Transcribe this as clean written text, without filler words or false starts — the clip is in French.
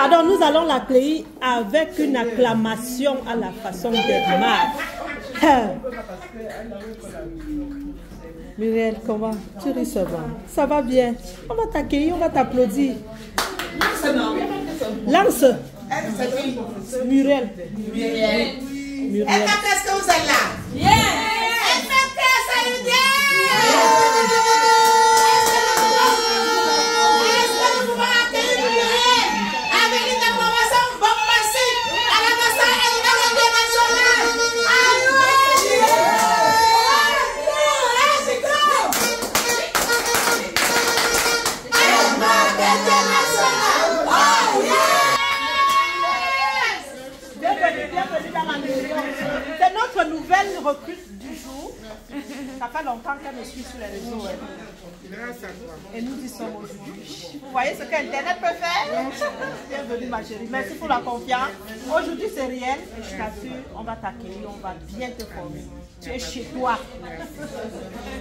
Alors nous allons l'accueillir avec une acclamation à la façon d'Edmar. Muriel, comment? Tu ris souvent. Ça va bien. On va t'accueillir, on va t'applaudir. Lance. Muriel. Muriel. Est-ce que vous êtes là? C'est notre nouvelle recrute du jour. Ça fait longtemps qu'elle me suit sur les réseaux. Et nous y sommes aujourd'hui. Vous voyez ce qu'Internet peut faire? Bienvenue ma chérie. Merci pour la confiance. Aujourd'hui c'est réel. Et je t'assure, on va t'accueillir, on va bien te former. Tu es chez toi.